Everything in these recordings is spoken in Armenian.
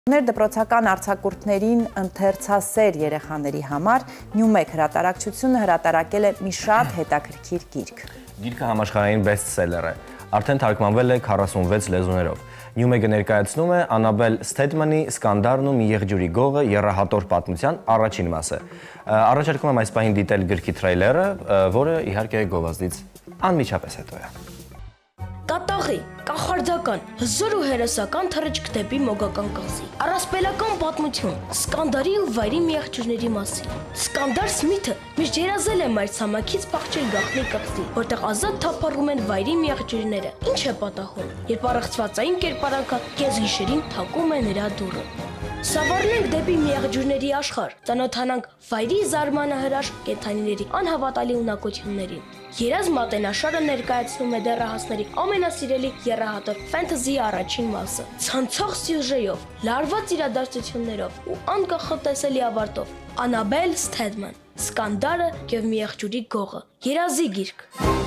Դպրոցական արձակուրդներին ընթերցասեր երեխաների համար Նյումեկ հրատարակչությունը հրատարակել է մի շատ հետաքրքիր գիրք։ Գիրքը համաշխարհային բեսթսելեր է, արդեն թարգմանվել է 46 լեզուներով։ Նյումեգը ներկայացնում է Անաբել Սթեդմանի «Սկանդարն ու մի եղջյուրի գողը» եռահատոր պատմության առաջին մասը։ Առաջարկում եմ այս պահին դիտել գրքի թրեյլերը, որը իհարկե գովազդից անմիջապես հետո է։ Կատաղի, կախարդական, հզոր ու հերոսական թռիչք դեպի մոգական կղզի։ Առասպելական պատմություն, Սկանդարի ու վայրի մի եղջյուրների մասին։ Սկանդար Սմիթը միշտ երազել է մայրցամաքից փախչել գաղտնի կղզի, որտեղ ազատ թափառում են վայրի մի եղջյուրները։ Ինչ է պատահում, երբ առեղծվածային կերպարանքը կեսգիշերին թակում է նրա դուռը։ Սավառնենք դեպի մի եղջյուրների աշխարհ, ծանոթանանք վայրի զարմանահրաշ կենդանիների անհավատալի ունակություններին։ Երազ մատենաշարը ներկայացնում է դեռահասների ամենասիրելի եռահատոր ֆենթեզի առաջին մասը, ցանցող սյուժեով, լարված իրադարձություններով ու անկախատեսելի ավարտով։ Անաբել Սթեդման, Սկանդարը եւ մի եղջյուրի գողը, երազի գիրք։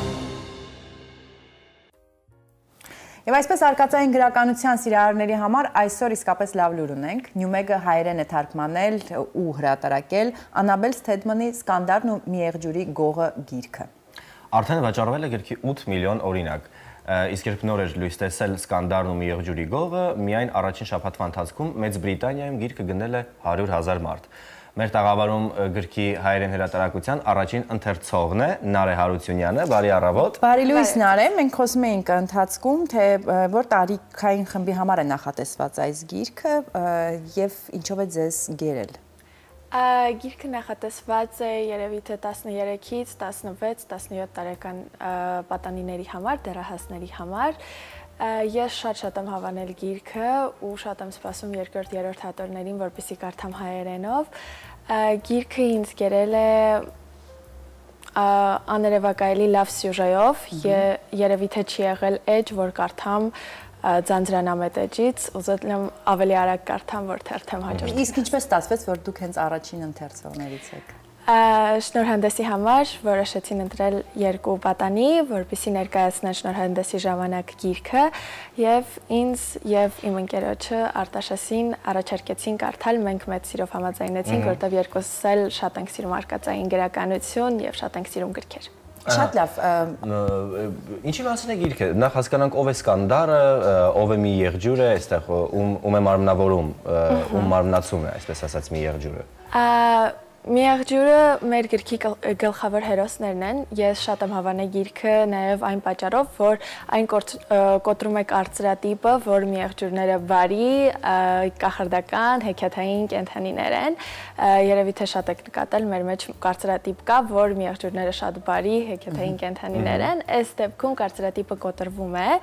Եվ այսպես արկածային գրականության սիրահարների համար այսօր իսկապես լավ լուր ունենք։ Նյումեգը հայերեն է թարգմանել ու հրատարակել Անաբել Սթեդմանի «Սկանդարն ու մի եղջյուրի գողը» գիրքը։ Արդեն վաճառվել է գրքի 8 միլիոն օրինակ, իսկ երբ նոր էր լույս տեսել «Սկանդարն ու մի եղջյուրի գողը», միայն առաջին շաբաթվա ընթացքում Մեծ Բրիտանիայում գիրքը գնել է 100,000 մարդ։ Մեր տաղավարում գրքի հայերեն հրատարակության առաջին ընթերցողն է Նարե Հարությունյանը, բարի առավոտ։ Բարի լույս Նարե, մենք խոսում էինք ընթացքում, թե որ տարիքային խմբի համար է նախատեսված այս գիրքը եւ ինչով է ձեզ գերել։ Գիրքը նախատեսված է երևի թե 13-ից 16-17 տարեկան պատանիների համար, դեռահասների համար։ Ես շատ եմ հավանել գիրքը ու շատ եմ սպասում երկրորդ-երրորդ հատորներին, որպեսզի կարդամ հայերենով։ Գիրքը ինձ գերել է աներևակայելի լավ սյուժեով, երևի թե չի եղել էջ, որ կարդամ ձանձրանամետ էջից, ուզում եմ ավելի արագ կարդամ, որ թերթեմ հաջորդ։ Իսկ ինչպես ստացվեց, որ դուք հենց առաջին ընթերցողներից եք։ Շնորհանդեսի համար որոշեցին ընտրել երկու պատանի, որպեսզի ներկայացնեն շնորհանդեսի ժամանակ գիրքը եւ ինձ եւ իմ ընկերոջը Արտաշեսին առաջարկեցին կարդալ, մենք մեծ սիրով համաձայնեցինք, որտեղ երկուսս էլ շատ ենք սիրում արկածային գրականություն եւ շատ ենք սիրում գրքեր։ Շատ լավ։ Ինչի մասին է գիրքը։ Նախ հասկանանք ով է Սկանդարը, ով է մի եղջյուրը, այստեղ ում է մարմնավորում, ում մարմնացում է, այսպես ասած, մի եղջյուրը։ Մի եղջյուրը մեր գրքի գլխավոր հերոսներն են, ես շատ եմ հավանել գիրքը նաև այն պատճառով, որ այն կոտրում է կարծրատիպը, որ մի եղջյուրները բարի, կախարդական, հեքիաթային կենդանիներ են, երևի թե շատ եք նկատել, մեր մեջ կարծրատիպ կա, որ մի եղջյուրները շատ բարի, հեքիաթային կենդանիներ են, այս դեպքում կարծրատիպը կոտրվում է։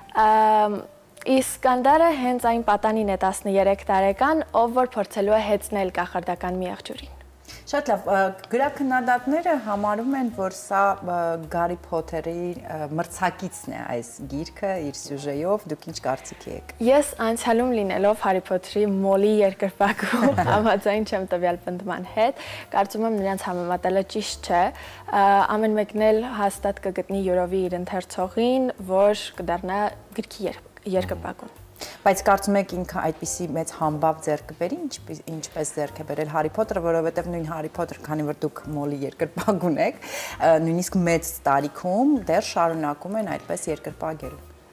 Իսկ Սկանդարը հենց այն պատանին է 13 տարեկան, ով որ փորձելու է հեծնել կախարդական մի եղջյուրին։ Շատ լավ, գրաքննադատները համարում են, որ սա Գարի Փոթերի մրցակիցն է այս գիրքը իր սյուժեով, դուք ինչ կարծիքի եք։ Ես անցյալում լինելով Հարի Փոթերի Մոլի երկրպագու համաձայն չեմ տվյալ պնդման հետ, կարծում եմ նրանց համեմատելը ճիշտ չէ, ամեն մեկն էլ հաստատ կգտնի յուրովի իր ընթերցողին, որ կդառնա գրքի երկրպագուն։ Բայց կարծում եք ինքը այդպիսի մեծ համբավ ձեռք կբերի, ինչպես ձեռք է բերել Հարի Փոթերը, որովհետև նույն Հարի Փոթերը, քանի որ դուք Մոլի երկրպագուն եք, նույնիսկ մեծ տարիքում դեռ շարունակում են այդպես երկրպագել։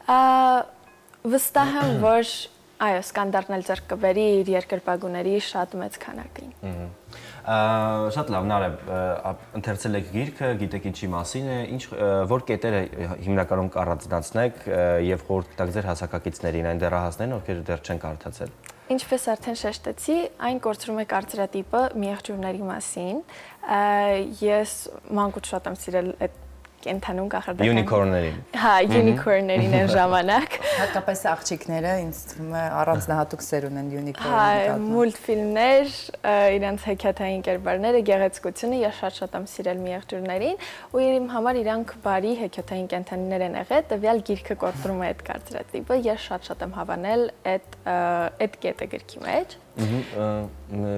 Վստահ եմ, որ այո, Սկանդարն էլ ձեռք կբերի իր երկրպագուների շատ մեծ քանակին։ Շատ լավ, Նարե, ընթերցել եք գիրքը, գիտեք ինչի մասին է, որ կետերը հիմնականում կառաջնացնեք եւ խորհուրդ կտաք ձեր հասակակիցներին, այն դեռահասներին, ովքեր դեռ չեն կարդացել։ Ինչպես արդեն շեշտեցի, այն կորցրում է կարծրատիպը մի եղջյուրների մասին։ Ես մանկուց շատ եմ սիրել այդ կենդանուն կախարդական։ Յունիկորններին։ Հա, յունիկորններին են ժամանակ։ Հատկապես աղջիկները ինձ թվում է առանձնահատուկ սեր ունեն յունիկորնի Հա, նկատմամբ։ մուլտֆիլմներ, իրենց հեքիաթային կերպարները, գեղեցկությունը, ես շատ եմ սիրել մի եղջյուրներին, ու իմ համար իրանք բարի հեքիաթային կենդանիներ են եղել, տվյալ գիրքը կորցրում է այդ կարծրատիպը, ես շատ եմ հավանել այդ կետը գրքի մեջ։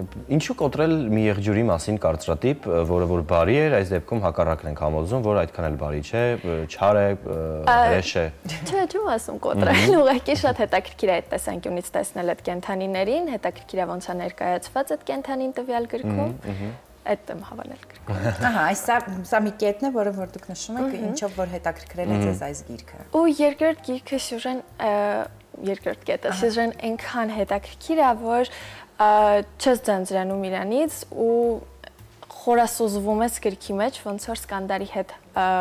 Ինչու կոտրել մի եղջյուրի մասին կարծրատիպ, որը որ բարի էր, այս դեպքում հակառակն ենք համոզում, որ այդքան էլ բարի չէ, չար է, հրեշ է։ Չէ, չեմ ասում կոտրել, ուղղակի շատ հետաքրքիր է այդ տեսանկյունից տեսնել այդ կենդանիներին, հետաքրքիր է ոնց է ներկայացված այդ կենդանին տվյալ գրքում։ Այդ եմ հավանել գրքում։ Ահա, այս սա մի կետն է, որը որ դուք նշում եք, ինչով որ հետաքրքրել է ձեզ այս գիրքը։ Ու երկրորդ գիրքը սյուժեն երկրորդ կետը, սյուժեն այնքան հետաքրքիր է, որ չես ձանձրանում իրանից ու խորասուզվում ես գրքի մեջ, ոնց որ Սկանդարի հետ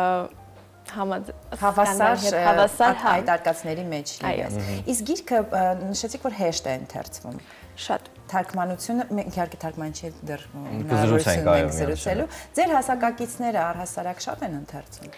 հավասար այդ արկածների մեջ լինես։ Իսկ գիրքը նշեցիք, որ հեշտ է ընթերցվում։ Շատ Թարգմանությունը մենք իհարկե թարգմանիչ դեռ զրուցենք այո զրուցելու։ Ձեր հասակակիցները առհասարակ շատ են ընթերցում։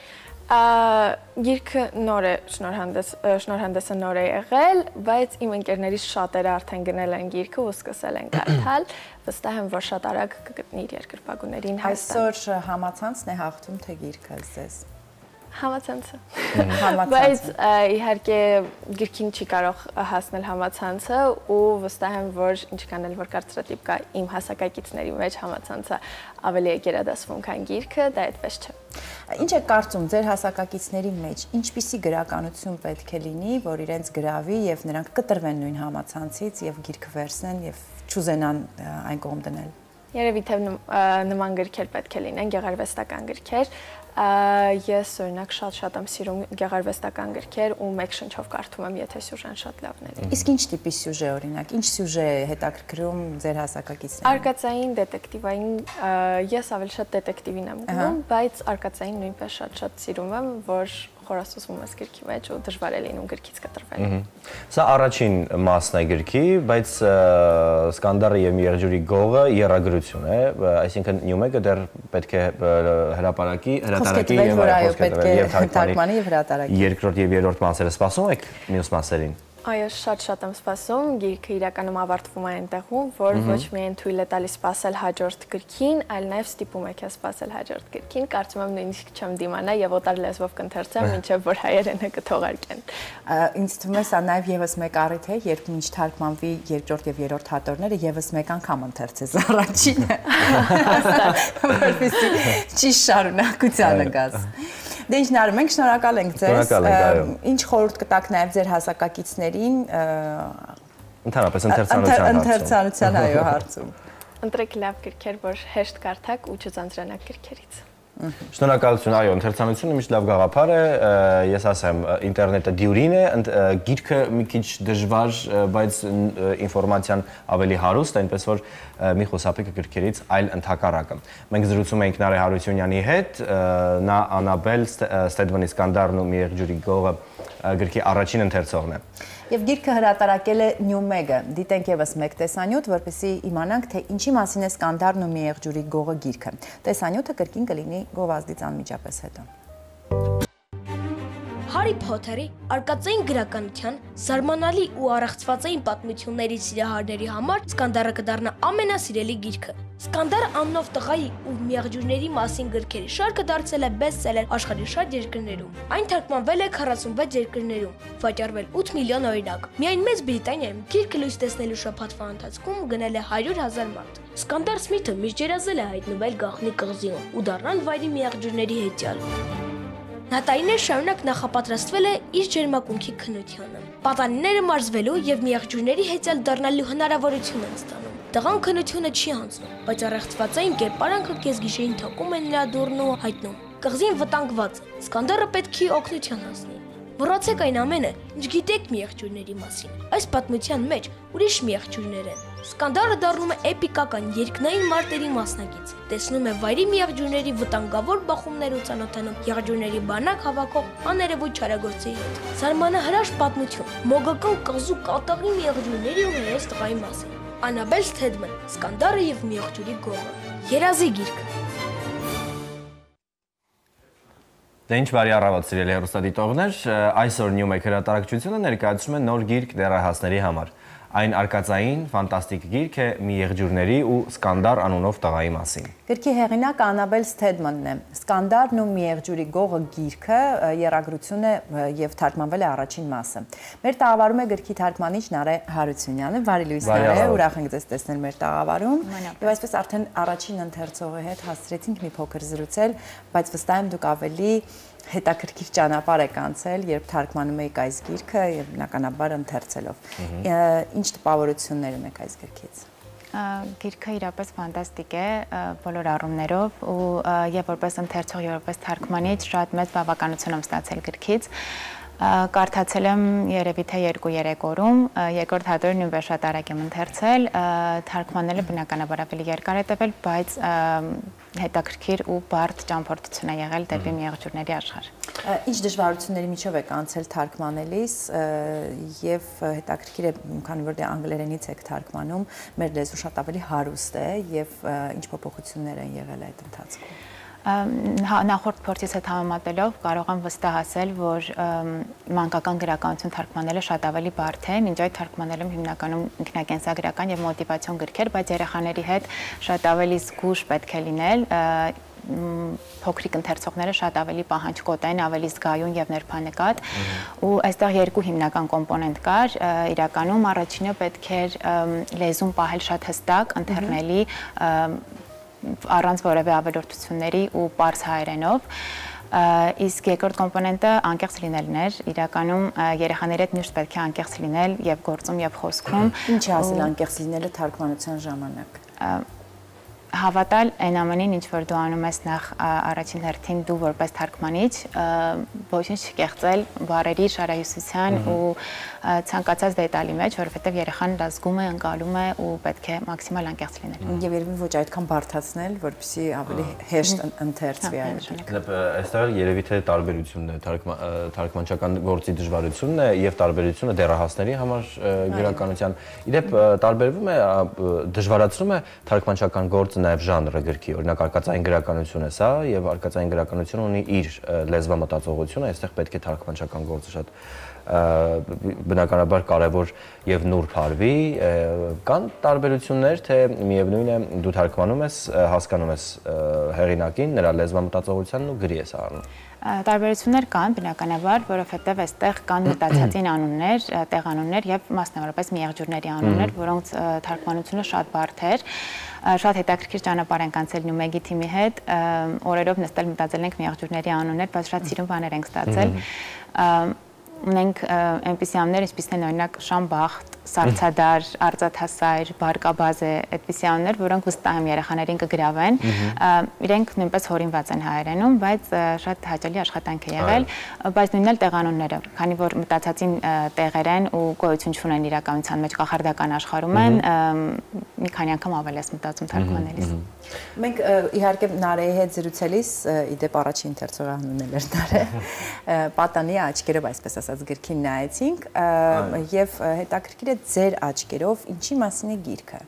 Գիրքը նոր է, շնորհանդեսը նոր է եղել, բայց իմ ընկերներից շատերը արդեն գնել են գիրքը ու սկսել են կարդալ, վստահ եմ, որ շատ արագ կգտնի իր երկրպագուներին Հայաստան։ Այսօր համացանցն է հաղթում թե գիրքը ձեզ։ Համացանցը։ Բայց իհարկե գրքին չի կարող հասնել համացանցը ու վստահ եմ, որ ինչքան էլ որ կարծրատիպ կա իմ հասակակիցների մեջ համացանցը ավելի է գերադասվում, քան գիրքը, դա այդպես չէ։ Ինչ է կարծում ձեր հասակակիցների մեջ, ինչպիսի գրականություն պետք է լինի, որ իրենց գրավի եւ նրանք կտրվեն նույն համացանցից եւ գիրքը վերցնեն եւ չուզենան այն կողմ դնել։ Երևի թե նման գրքեր պետք է լինեն, գեղարվեստական գրքեր։ Ես օրինակ շատ եմ սիրում գեղարվեստական գրքեր ու մեկ շնչով կարդում եմ, եթե սյուժեն շատ լավն է։ Իսկ ինչ տիպի սյուժե օրինակ, ինչ սյուժե է հետաքրքրում ձեր հասակակիցներին։ Արկածային, դետեկտիվային, ես ավելի շատ դետեկտիվին եմ գնում, բայց արկածային նույնպես շատ սիրում եմ, որ խորասուզվում ես գրքի մեջ ու դժվար է լինում գրքից կտրվել։ Սա առաջին մասն է գրքի, բայց Սկանդարը եւ Միեղջյուրի գողը եռագրություն է, այսինքն նյումեկը դեռ պետք է հրապարակի, հրատարակի եւ թարգմանի եւ հրատարակի։ Երկրորդ եւ երրորդ մասերը սպասում եք մյուս մասերին։ Այո, շատ եմ սպասում, գիրքը իրականում ավարտվում է այնտեղում, որ ոչ միայն թույլ է տալիս սպասել հաջորդ գրքին, այլ նաև ստիպում է քեզ սպասել հաջորդ գրքին, կարծում եմ նույնիսկ չեմ դիմանա եւ օտար լեզվով կընթերցեմ, մինչեւ որ հայերենը կթողարկեն։ Ինձ թվում է սա նաև եւս մեկ առիթ է, երբ մինչ թարգմանվի երկրորդ եւ երրորդ հատորները եւս մեկ անգամ ընթերցես առաջինը, որպեսզի ճիշտ շարունակությանը գաս։ Դե ինչն արում ենք, շնորհակալ ենք ձեզ։ Ինչ խորհուրդ կտաք նաև ձեր հասակակիցներին ընդհանրապես ընթերցանության այո հարցում։ Ընտրեք լավ գրքեր, որ հեշտ կարդաք ու չձանձրանաք գրքերից։ Շնորհակալություն, այո, ընթերցանությունը միշտ լավ գաղափար է, ես ասեմ, ինտերնետը դյուրին է, գիրքը մի քիչ դժվար, բայց ինֆորմացիան ավելի հարուստ, այնպես որ մի խոսափեք գրքերից այլ ընդհակառակը։ Մենք զրուցում էինք Նարե Հարությունյանի հետ, նա Անաբել Ստեդվանի Սկանդարն ու Միեղջյուրի գողը գրքի առաջին ընթերցողն է։ Եվ գիրքը հրատարակել է Նյումեգը։ Դիտենք եւս մեկ տեսանյութ, որպեսզի իմանանք, թե ինչի մասին է Սկանդարն ու Միեղջյուրի գողը գիրքը։ Տեսանյութը կրկին կլինի գովազդից անմիջապես հետո։ Հարի Փոթերի արկածային գրականության զարմանալի ու առեղծվածային պատմությունների սիրահարների համար Սկանդարը կդառնա ամենասիրելի գիրքը։ Սկանդարը անունով տղայի ու միեղջյուրների մասին գրքերի շարքը դարձել է բեսթսելեր աշխարհի շատ երկրներում։ Այն թարգմանվել է 46 երկրներում, վաճառվել 8 միլիոն օրինակ։ Միայն Մեծ Բրիտանիայում գիրքը լույս տեսնելու շաբաթվա ընթացքում գնել է 100,000 մարդ։ Սկանդար Սմիթը միջերազել է հայտնվել գաղտնի կղզիում ու դառնալ վայրի միեղջյուրների հետյալ։ Նա տարիներ շարունակ նախապատրաստվել է իր ջերմակունքի քննությանը։ Պատանիները մարզվելու եւ միեղջյուրների հետյալ դառնալու հնարավորություն են ստանում։ Տղան քննությունը չի անցնում, բայց առեղծվածային կերպարանքը կեսգիշերին թակում է նրա դուռն ու հայտնում. կղզին վտանգված է, Սկանդարը պետք է օգնության հասնի։ Մոռացեք այն ամենը, ինչ գիտեք միեղջյուրների մասին։ Այս պատմության մեջ ուրիշ միեղջյուրներ են։ Սկանդարը դառնում է էպիկական երկնային մարտերի մասնակից։ Տեսնում է վայրի միեղջյուրների վտանգավոր բախումներ ու ծանոթանում եղջյուրների բանակ հավաքող աներևույթ չարագործի հետ։ Զարմանահրաշ պատմություն, մոգական կղզու կատաղի միեղջյուրների ու հերոս տղայի մասին։ Անաբել Ստեդման, Սկանդարը եւ Միեղջյուրի գողը։ Երազի գիրք։ Դե ինչ բարի առավոտ սիրելի հեռուստադիտողներ, այսօր Նյումեգ հրատարակչությունը ներկայացնում է նոր գիրք դեռահասների համար։ Այն արկածային ֆանտաստիկ գիրք է մի եղջյուրների ու Սկանդար անունով տղայի մասին։ Գրքի հեղինակ Անաբել Սթեդմանն է։ Սկանդարն ու մի եղջյուրի գողը գիրքը եռագրություն է եւ թարգմանվել է առաջին մասը։ Մեր տաղավարում է գրքի թարգմանիչ Նարե Հարությունյանը։ Բարի լույս Նարե, ուրախ ենք ձեզ տեսնել մեր տաղավարում։ Եվ այսպես արդեն առաջին ընթերցողի հետ հասցրեցինք մի փոքր զրուցել, բայց վստահ եմ դուք ավելի հետաքրքիր ճանապարհ եք անցել, երբ թարգմանում եք այս գիրքը եւ բնականաբար ընթերցելով։ Ինչ տպավորություններ ունեք այս գրքից։ Գիրքը իրապես ֆանտաստիկ է բոլոր առումներով ու եւ որպես ընթերցող եւ որպես թարգմանիչ շատ մեծ բավականություն եմ ստացել գրքից։ Կարդացել եմ երևի թե 2-3 օրում, երկրորդ հատորը նույնպես շատ արագ եմ ընթերցել, թարգմանելը բնականաբար ավելի երկար է տևել, բայց հետաքրքիր ու բարդ ճամփորդություն է եղել դեպի մի եղջյուրների աշխարհ։ Ինչ դժվարությունների միջով եք անցել թարգմանելիս եւ հետաքրքիր է, քանի որ դե անգլերենից եք թարգմանում, մեր լեզու շատ ավելի հարուստ է եւ ինչ փոփոխություններ են եղել այդ ընթացքում։ Նախորդ փորձից հետ համեմատելով կարող եմ վստահ ասել, որ մանկական գրականություն թարգմանելը շատ ավելի բարդ է, մինչ այդ թարգմանել եմ հիմնականում ինքնակենսագրական եւ մոտիվացիոն գրքեր, բայց երեխաների հետ շատ ավելի զգույշ պետք է լինել, փոքրիկ ընթերցողները շատ ավելի պահանջկոտ են, ավելի զգայուն եւ ներբանեկատ, ու այստեղ երկու հիմնական կոմպոնենտ կար, իրականում առաջինը պետք էր լեզուն պահել շատ հստակ, ընթեռնելի, առանց որևէ ավելորդությունների ու պարզ հայերենով, իսկ երկրորդ կոմպոնենտը անկեղծ լինելն էր, իրականում երեխաների հետ միշտ պետք է անկեղծ լինել եւ գործում եւ խոսքում։ Ինչ է ասել անկեղծ լինելը թարգմանության ժամանակ։ Հավատալ այն ամենին, ինչ որ դու անում ես նախ առաջին հերթին դու որպես թարգմանիչ, ոչինչ չկեղծել բառերի շարահյուսության ու ցանկացած դետալի մեջ, որովհետև երեխան դա զգում է, ընկալում է ու պետք է մաքսիմալ անկեղծ լինել։ Եվ երևի ոչ այդքան բարդացնել, որպեսզի ավելի հեշտ ընթերցվի այն։ Այստեղ երևի թե տարբերությունն է, թարգմանչական գործի դժվարությունն է եւ տարբերությունը դեռահասների համար գրականության։ Իդեպ տարբերվում է, դժվարացնում է թարգմանչական գործը նաև ժանրը գրքի, օրինակ արկածային գրականություն է սա եւ արկածային գրականությունը ունի իր լեզվամտածողությունը, այստեղ պետք է թարգմանչական գործը շատ բնականաբար կարևոր եւ նուրբ արվի, կան տարբերություններ, թե միևնույն է դու թարգմանում ես, հասկանում ես հեղինակին, նրա լեզվամտածողությանն ու գրի ես առնում։ Տարբերություններ կան բնականաբար, որովհետև այստեղ կան մտածածին անուններ, տեղանուններ եւ մասնավորապես մի եղջյուրների անուններ, որոնց թարգմանությունը շատ բարդ էր, շատ հետաքրքիր ճանապարհ ենք անցել Նյումեգի թիմի հետ, օրերով նստել մտածել ենք մի եղջյուրների անուններ, բայց շատ սիրուն բաներ ենք ստացել։ Ունենք այնպիսի անուններ, ինչպիսին են օրինակ Շամբախտ, Սարցադար, Արծաթասայր, Բարկաբազե, այդպիսի անուններ, որոնք վստահ եմ երեխաներին կգրավեն։ Իրենք նույնպես հորինված են հայերենում, բայց շատ հաճելի աշխատանք է եղել, բայց նույնն էլ տեղանունները, քանի որ մտածածին տեղեր են ու գոյություն չունեն իրականության մեջ, կախարդական աշխարհում են, մի քանի անգամ ավել ես մտածում թարգմանելիս։ Մենք իհարկե Նարեի հետ զրուցելիս, իդեպ առաջին ընթերցողը անունն էր Նարե, պատանի աչքերով, այսպես ասած, գրքին նայեցինք եւ հետաքրքիր է ձեր աչքերով ինչի մասին է գիրքը։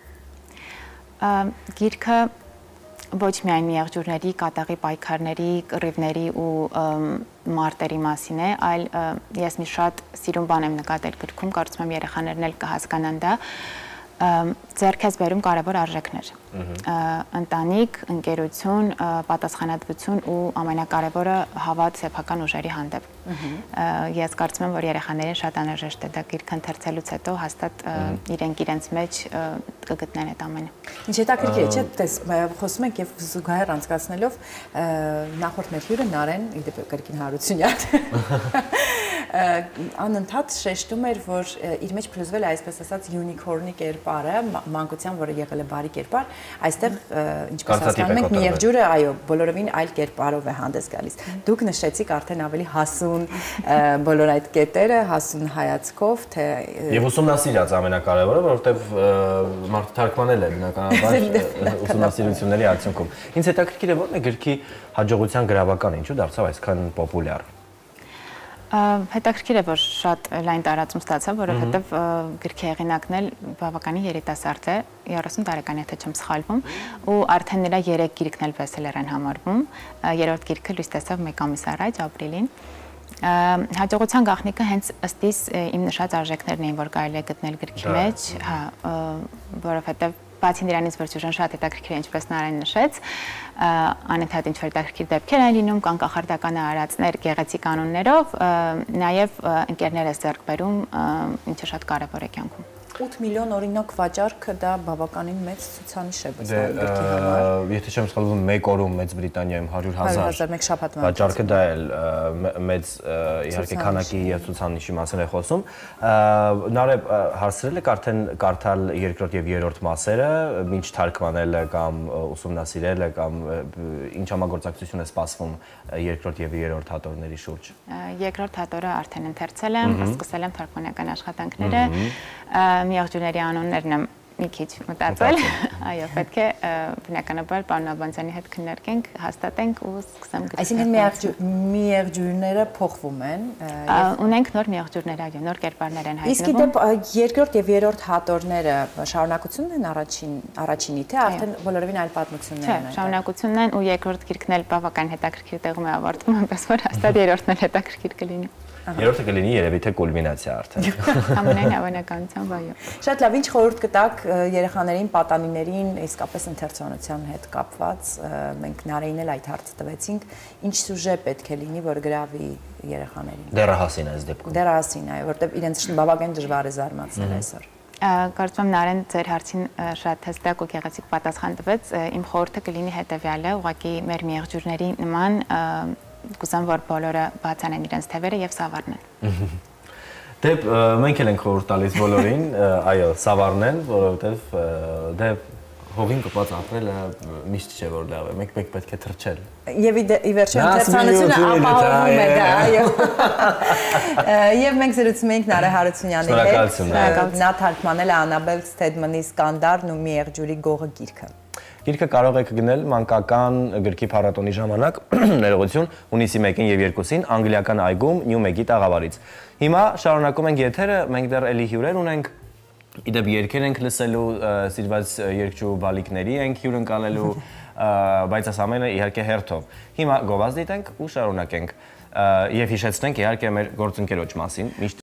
Գիրքը ոչ միայն մի եղջյուրների, կատաղի պայքարների, կռիվների ու մարտերի մասին է, այլ ես մի շատ սիրուն բան եմ նկատել գրքում, կարծում եմ երեխաներն էլ կհասկանան դա, ձեռք ես բերում կարևոր արժեքներ, ընտանիք, ընկերություն, պատասխանատվություն ու ամենակարևորը հավատ սեփական ուժերի հանդեպ։ Ես կարծում եմ, որ երեխաներին շատ անհրաժեշտ է դա գիրքը ընթերցելուց հետո հաստատ իրենք իրենց մեջ կգտնեն այդ ամենը։ Ինչ հետաքրքիր է, չէ՞, տես խոսում ենք եւ զուգահեռ անցկացնելով նախորդ մեր հյուրը Նարեն, իդեպ Գրքին Հարությունյան անընդհատ շեշտում էր, որ իր մեջ փլուզվել է այսպես ասած յունիկորնի կերպարը, մանկության, որը եղել է բարի կերպար, այստեղ ինչպես հասկանում ենք, մի եղջյուրը, այո, բոլորովին այլ կերպարով է հանդես գալիս։ Դուք նշեցիք արդեն ավելի հասուն բոլոր այդ կետերը, հասուն հայացքով, թե եւ ուսումնասիրած ամենակարևորը, որովհետեւ մարդը թարգմանել է բնականաբար ուսումնասիրությունների արդյունքում։ Ինձ հետաքրքիր է ո՞րն է գրքի հաջողության գրավականը, ինչու դարձավ այսքան պոպուլյար։ Հետաքրքիր է, որ շատ լայն տարածում ստացավ, որովհետև գրքի հեղինակն էլ բավականին երիտասարդ է, 30 տարեկան եթե չեմ սխալվում, ու արդեն նրա 3 գիրքն էլ բեսթսելեր են համարվում, երրորդ գիրքը լույս տեսավ 1 ամիս առաջ, ապրիլին, Հաջողության գաղտնիքը հենց ըստիս իմ նշած արժեքներն էին, որ կարելի է գտնել գրքի մեջ, հա, որովհետև բացի նրանից, որ սյուժեն շատ հետաքրքիր է, ինչպես Նարեն նշեց, անընդհատ ինչ-որ հետաքրքիր դեպքեր են լինում, կան կախարդական արարածներ գեղեցիկ անուններով, նաև ընկերներ ես ձեռք բերում, ինչը շատ կարևոր է կյանքում։ 8 միլիոն օրինակ վաճառքը դա բավականին մեծ ցուցանիշ է բացվելու գրքի համար։ Եթե չեմ սխալվում, մեկ օրում Մեծ Բրիտանիայում 100,000 մեկ շաբաթվա վաճառքը դա էլ մեծ իհարկե քանակի եւ ցուցանիշի մասին է խոսում։ Նարեկ հարցրել եք արդեն կարդալ երկրորդ եւ երրորդ մասերը, ինչ թարգմանելը կամ ուսումնասիրելը կամ ինչ համագործակցություն է սպասվում երկրորդ եւ երրորդ հատորների շուրջ։ Երկրորդ հատորը արդեն ընթերցել եմ, սկսել եմ թարգմանական աշխատանքները, միեղջյուրների անուններն եմ մի քիչ մտածել, այո, պետք է բնականաբար պարոն Աբանցյանի հետ քննարկենք, հաստատենք ու սկսեմ գրել։ Այսինքն միեղջյուրները փոխվում են։ Ունենք նոր միեղջյուրներ, այո, նոր կերպարներ են հայտնվում։ Իսկ դեպ երկրորդ եւ երրորդ հատորները շարունակությունն են առաջինի, թե արդեն բոլորովին այլ պատմություններ են։ Չէ, շարունակությունն են ու երկրորդ գիրքն էլ բավական հետաքրքիր տեղում է ավարտվում, այնպես որ հաստատ երրորդն էլ հետաքրքիր կլինի։ Երրորդը կլինի երևի թե կուլմինացիա արդեն։ Ամենայն հավանականությամբ, այո։ Շատ լավ, ինչ խորհուրդ կտաք երեխաներին, պատանիներին, իսկապես ընթերցանության հետ կապված, մենք Նարեին էլ այդ հարցը տվեցինք, ինչ սյուժե պետք է լինի, որ գրավի երեխաներին։ Դեռահասին այս դեպքում։ Դեռահասին, այո, որտեղ իրենց բավական դժվար է զարմացնել այսօր։ Կարծում եմ Նարեն ձեր հարցին շատ հստակ ու գեղեցիկ պատասխան տվեց։ Իմ խորհուրդը կլինի հետևյալը, ուղղակի մեր միեղջյուրների նման կուզեմ, որ բոլորը բացանեն իրենց թևերը եւ սավառնեն։ Դե մենք էլ ենք խորհուրդ տալիս բոլորին, այո, սավառնեն, որովհետեւ դե հողին կպած ապրելը միշտ չէ որ լավ է, մենք պետք է թռչել։ Եվ ի վերջո ընթերցանությունը ապահովում է դա, այո։ Եվ մենք զրուցում ենք Նարե Հարությունյանի հետ։ Նա թարգմանել է Անաբել Ստեդմանի «Սկանդարն ու միեղջյուրի գողը» գիրքը։ Գիրքը կարող եք գնել մանկական գրքի փառատոնի ժամանակ, ներողություն, հունիսի 1-ին եւ 2-ին անգլիական այգում Նյու Մեգի տաղավարից։ Հիմա շարունակում ենք եթերը, մենք դեռ էլի հյուրեր ունենք։ Իդեպ երգեր ենք լսելու, սիրված երգչու բալիկների ենք հյուր ընկալելու, բայց այս ամենը իհարկե հերթով։ Հիմա գովազդ դիտենք ու շարունակենք։ Եվ հիշեցնենք իհարկե մեր գործընկերոջ մասին։